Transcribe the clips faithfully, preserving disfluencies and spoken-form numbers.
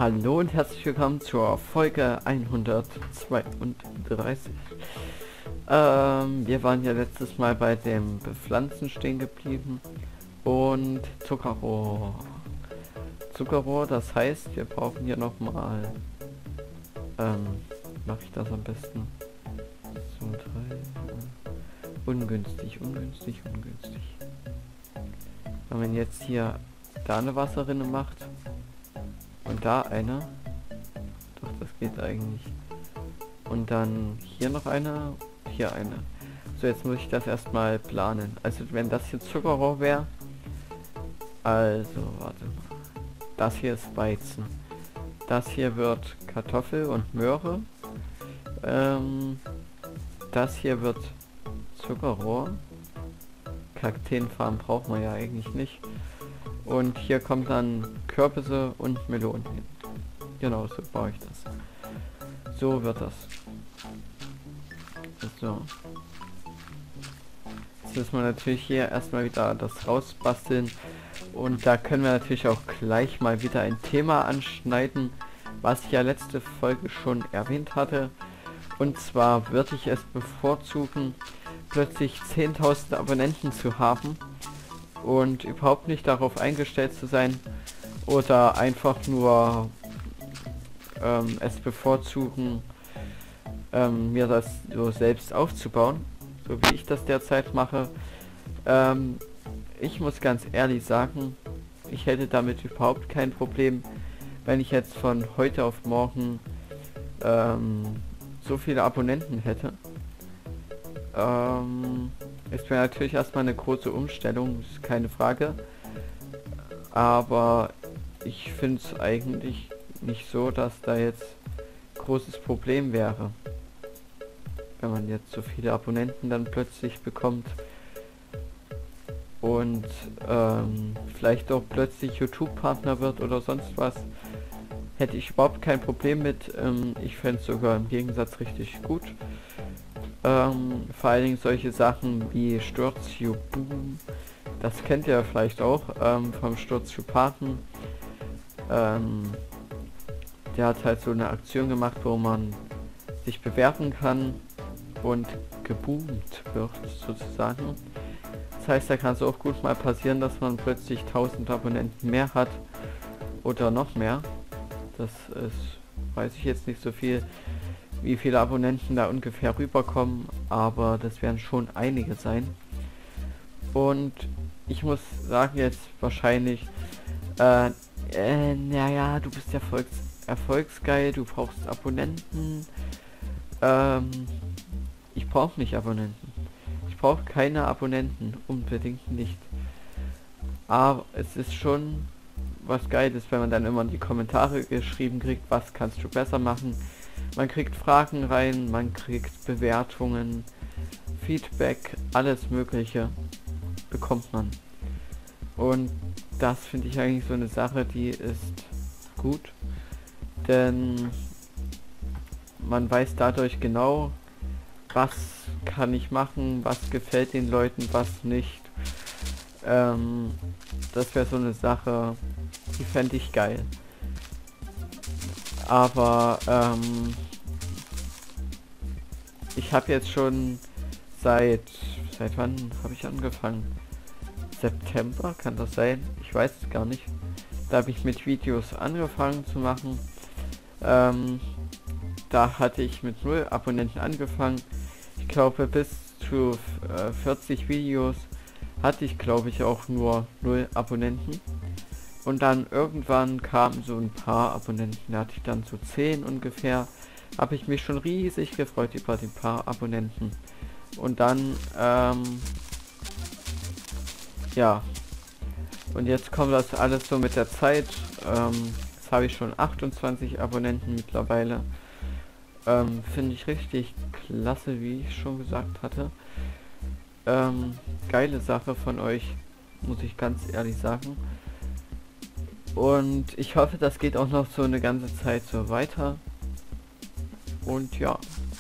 Hallo und herzlich willkommen zur Folge hundertzweiunddreißig. Ähm, wir waren ja letztes Mal bei dem Bepflanzen stehen geblieben und Zuckerrohr. Zuckerrohr, das heißt, wir brauchen hier nochmal, ähm, mache ich das am besten? So, drei, äh, ungünstig, ungünstig, ungünstig. Wenn man jetzt hier da eine Wasserrinne macht, und da eine. Doch, das geht eigentlich. Und dann hier noch eine. Hier eine. So, jetzt muss ich das erstmal planen. Also, wenn das hier Zuckerrohr wäre. Also, warte mal. Das hier ist Weizen. Das hier wird Kartoffel und Möhre. Ähm, das hier wird Zuckerrohr. Kakteenfarben brauchen wir ja eigentlich nicht. Und hier kommt dann Kürbisse und Melonen hin. Genau, so baue ich das. So wird das. So. Jetzt müssen wir natürlich hier erstmal wieder das rausbasteln. Und da können wir natürlich auch gleich mal wieder ein Thema anschneiden, was ich ja letzte Folge schon erwähnt hatte. Und zwar würde ich es bevorzugen, plötzlich zehntausend Abonnenten zu haben und überhaupt nicht darauf eingestellt zu sein oder einfach nur ähm, es bevorzugen, ähm, mir das so selbst aufzubauen, so wie ich das derzeit mache. Ähm, ich muss ganz ehrlich sagen, ich hätte damit überhaupt kein Problem, wenn ich jetzt von heute auf morgen ähm, so viele Abonnenten hätte. Ähm, es wäre natürlich erstmal eine große Umstellung, ist keine Frage. Aber ich finde es eigentlich nicht so, dass da jetzt großes Problem wäre, wenn man jetzt so viele Abonnenten dann plötzlich bekommt und ähm, vielleicht auch plötzlich YouTube-Partner wird oder sonst was. Hätte ich überhaupt kein Problem mit. Ähm, ich fände es sogar im Gegensatz richtig gut. Ähm, vor allen Dingen solche Sachen wie Sturzjuboom, das kennt ihr vielleicht auch ähm, vom Sturzjupaten. Ähm, der hat halt so eine Aktion gemacht, wo man sich bewerben kann und geboomt wird sozusagen. Das heißt, da kann es auch gut mal passieren, dass man plötzlich tausend Abonnenten mehr hat oder noch mehr. Das ist, weiß ich jetzt nicht so viel, wie viele Abonnenten da ungefähr rüberkommen, aber das werden schon einige sein. Und ich muss sagen jetzt wahrscheinlich, äh, äh naja, du bist erfolgs erfolgsgeil, du brauchst Abonnenten. Ähm, ich brauche nicht Abonnenten. Ich brauche keine Abonnenten, unbedingt nicht. Aber es ist schon was Geiles, wenn man dann immer in die Kommentare geschrieben kriegt, was kannst du besser machen. Man kriegt Fragen rein, man kriegt Bewertungen, Feedback, alles Mögliche bekommt man. Und das finde ich eigentlich so eine Sache, die ist gut, denn man weiß dadurch genau, was kann ich machen, was gefällt den Leuten, was nicht. Ähm, das wäre so eine Sache, die fände ich geil. Aber ähm, ich habe jetzt schon seit seit wann habe ich angefangen? September, kann das sein? Ich weiß es gar nicht. Da habe ich mit Videos angefangen zu machen. Ähm, da hatte ich mit null Abonnenten angefangen. Ich glaube, bis zu äh, vierzig Videos hatte ich, glaube ich, auch nur null Abonnenten. Und dann irgendwann kamen so ein paar Abonnenten, da hatte ich dann so zehn ungefähr. Habe ich mich schon riesig gefreut über die paar Abonnenten. Und dann, ähm, ja. Und jetzt kommt das alles so mit der Zeit. Ähm, jetzt habe ich schon achtundzwanzig Abonnenten mittlerweile. Ähm, finde ich richtig klasse, wie ich schon gesagt hatte. Ähm, geile Sache von euch, muss ich ganz ehrlich sagen. Und ich hoffe, das geht auch noch so eine ganze Zeit so weiter. Und ja.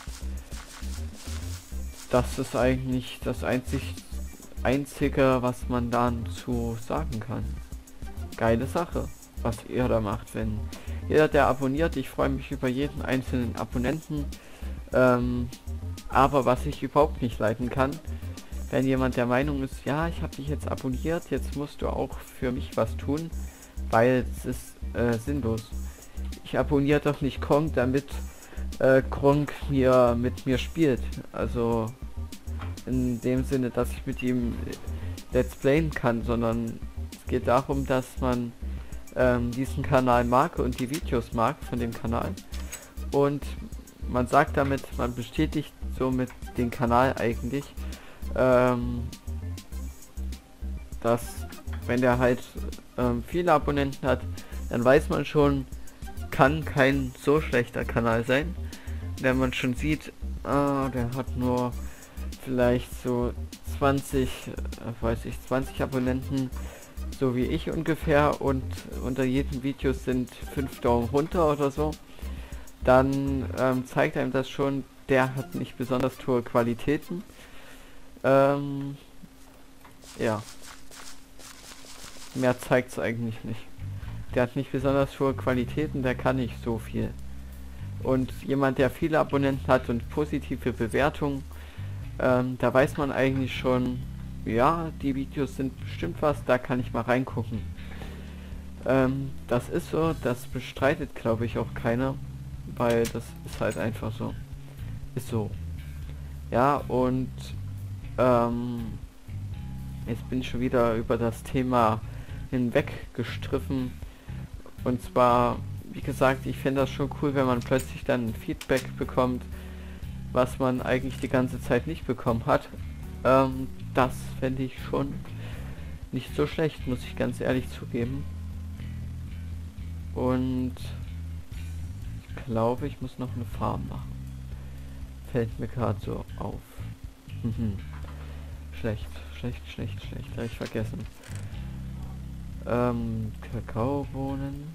Das ist eigentlich das einzig, einzige, was man dann zu sagen kann. Geile Sache, was ihr da macht, wenn jeder, der abonniert, ich freue mich über jeden einzelnen Abonnenten. Ähm, aber was ich überhaupt nicht leiten kann, wenn jemand der Meinung ist, ja, ich habe dich jetzt abonniert, jetzt musst du auch für mich was tun, weil es ist äh, sinnlos. Ich abonniere doch nicht Kronk, damit äh, Kronk mir mit mir spielt. Also in dem Sinne, dass ich mit ihm Let's Playen kann, sondern es geht darum, dass man ähm, diesen Kanal mag und die Videos mag von dem Kanal. Und man sagt damit, man bestätigt somit den Kanal eigentlich, ähm, dass wenn der halt ähm, viele Abonnenten hat, dann weiß man schon, kann kein so schlechter Kanal sein. Wenn man schon sieht, ah, der hat nur vielleicht so zwanzig, äh, weiß ich, zwanzig Abonnenten, so wie ich ungefähr, und unter jedem Video sind fünf Daumen runter oder so, dann ähm, zeigt einem das schon, der hat nicht besonders hohe Qualitäten. Ähm, ja. Mehr zeigt es eigentlich nicht. Der hat nicht besonders hohe Qualitäten, der kann nicht so viel. Und jemand, der viele Abonnenten hat und positive Bewertungen, ähm, da weiß man eigentlich schon, ja, die Videos sind bestimmt was, da kann ich mal reingucken. Ähm, das ist so, das bestreitet, glaube ich, auch keiner, weil das ist halt einfach so. Ist so. Ja, und ähm, jetzt bin ich schon wieder über das Thema hinweg gestriffen. Und zwar, wie gesagt, ich finde das schon cool, wenn man plötzlich dann ein Feedback bekommt, was man eigentlich die ganze Zeit nicht bekommen hat. Ähm, das fände ich schon nicht so schlecht, muss ich ganz ehrlich zugeben. Und ich glaube, ich muss noch eine Farm machen. Fällt mir gerade so auf. Mhm. Schlecht, schlecht, schlecht, schlecht. Habe ich vergessen. Ähm, Kakaobohnen.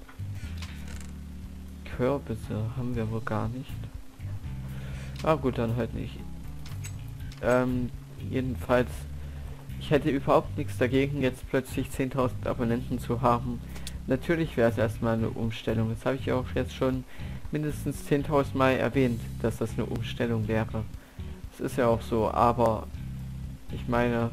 Kürbisse haben wir wohl gar nicht. Ah gut, dann halt nicht. Ähm, jedenfalls, ich hätte überhaupt nichts dagegen, jetzt plötzlich zehntausend Abonnenten zu haben. Natürlich wäre es erstmal eine Umstellung. Das habe ich auch jetzt schon mindestens zehntausend Mal erwähnt, dass das eine Umstellung wäre. Das ist ja auch so, aber ich meine,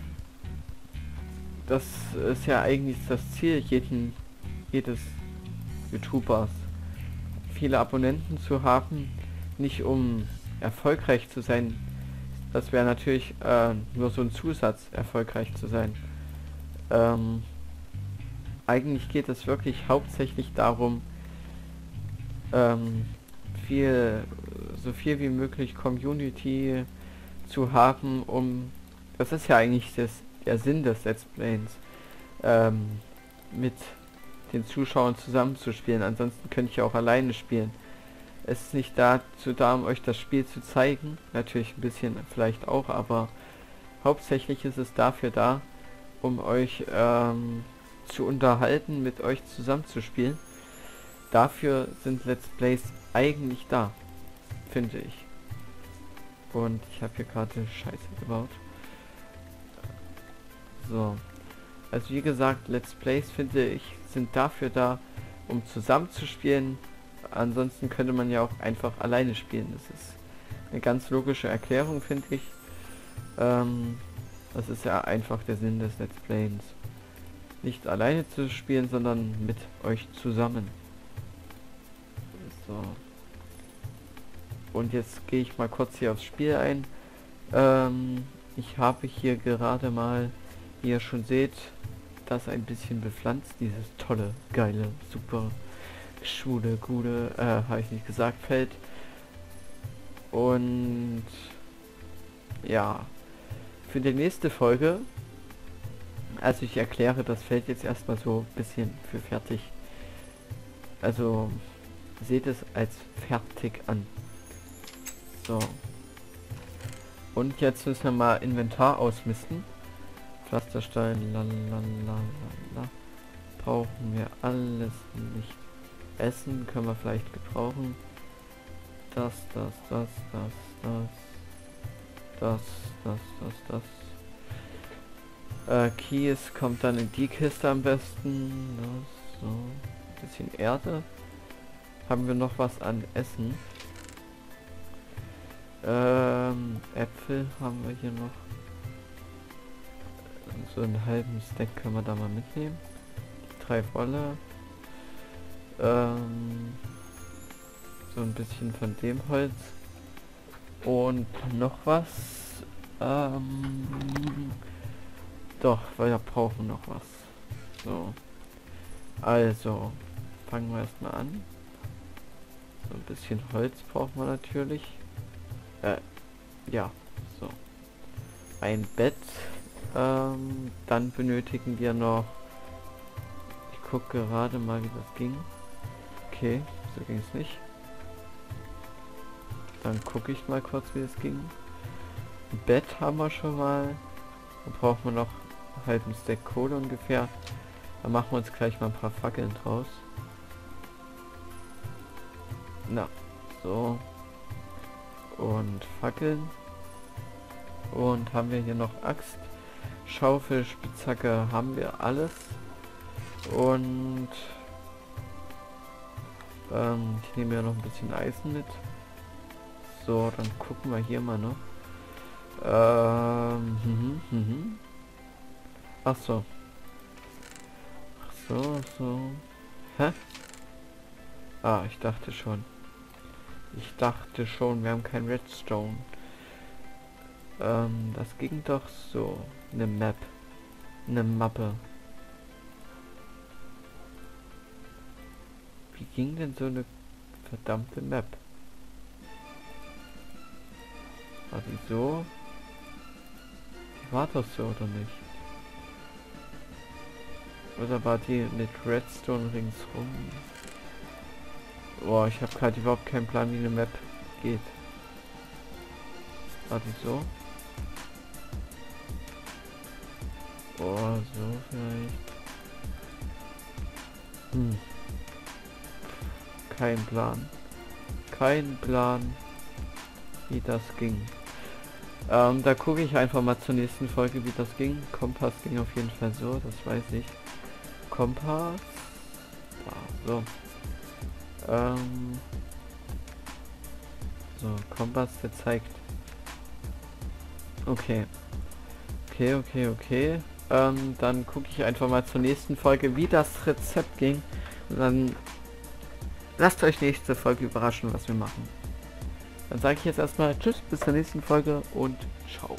das ist ja eigentlich das Ziel jeden, jedes YouTubers, viele Abonnenten zu haben, nicht um erfolgreich zu sein. Das wäre natürlich äh, nur so ein Zusatz, erfolgreich zu sein. Ähm, eigentlich geht es wirklich hauptsächlich darum, ähm, viel, so viel wie möglich Community zu haben, um, das ist ja eigentlich das, der Sinn des Let's Plays, ähm, mit den Zuschauern zusammenzuspielen. Ansonsten könnte ich auch alleine spielen. Es ist nicht dazu da, um euch das Spiel zu zeigen, natürlich ein bisschen vielleicht auch, aber hauptsächlich ist es dafür da, um euch ähm, zu unterhalten, mit euch zusammenzuspielen. Dafür sind Let's Plays eigentlich da, finde ich. Und ich habe hier gerade Scheiße gebaut. So. Also wie gesagt, Let's Plays, finde ich, sind dafür da, um zusammenzuspielen. Ansonsten könnte man ja auch einfach alleine spielen. Das ist eine ganz logische Erklärung, finde ich. Ähm, das ist ja einfach der Sinn des Let's Plays. Nicht alleine zu spielen, sondern mit euch zusammen. So. Und jetzt gehe ich mal kurz hier aufs Spiel ein. Ähm, ich habe hier gerade mal, wie ihr schon seht, das ein bisschen bepflanzt. Dieses tolle, geile, super, schwule, gute, äh, habe ich nicht gesagt, Feld. Und ja, für die nächste Folge, also ich erkläre das Feld jetzt erstmal so ein bisschen für fertig. Also seht es als fertig an. So. Und jetzt müssen wir mal Inventar ausmisten. Pflasterstein, lalalala. Brauchen wir alles nicht. Essen können wir vielleicht gebrauchen. Das, das, das, das, das. Das, das, das, das. Äh, Kies kommt dann in die Kiste am besten. Das, so. Bisschen Erde. haben wir noch was an Essen. Ähm, Äpfel haben wir hier noch. So einen halben Stack können wir da mal mitnehmen. Die drei Wolle. Ähm, so ein bisschen von dem Holz. Und noch was. Ähm, doch, weil da brauchen wir noch was. So. Also, fangen wir erstmal an. So ein bisschen Holz brauchen wir natürlich. Äh, ja, so. Ein Bett. Ähm, dann benötigen wir noch... Ich gucke gerade mal, wie das ging. Okay, so ging es nicht. Dann gucke ich mal kurz, wie es ging. Ein Bett haben wir schon mal. Dann brauchen wir noch einen halben Stack Kohle ungefähr. Dann machen wir uns gleich mal ein paar Fackeln draus. Na, so. Und Fackeln. Und haben wir hier noch Axt, Schaufel, Spitzhacke, haben wir alles. Und ähm, ich nehme ja noch ein bisschen Eisen mit. So, dann gucken wir hier mal noch. Ähm, mhm, mhm. Ach so. Ach so, so. Hä? Ah, ich dachte schon. Ich dachte schon, wir haben kein Redstone. Ähm, das ging doch so. Eine Map. Eine Mappe. Wie ging denn so eine verdammte Map? War die so? Die war doch so, oder nicht? Oder war die mit Redstone ringsrum? Boah, ich habe gerade überhaupt keinen Plan, wie eine Map geht. War die so? Boah, so vielleicht. Hm. Kein Plan. Kein Plan, wie das ging. Ähm, da gucke ich einfach mal zur nächsten Folge, wie das ging. Kompass ging auf jeden Fall so, das weiß ich. Kompass. Ja, so. Ähm. So, Kompass, der zeigt. Okay. Okay, okay, okay. Ähm, dann gucke ich einfach mal zur nächsten Folge, wie das Rezept ging. Und dann lasst euch nächste Folge überraschen, was wir machen. Dann sage ich jetzt erstmal Tschüss, bis zur nächsten Folge und ciao.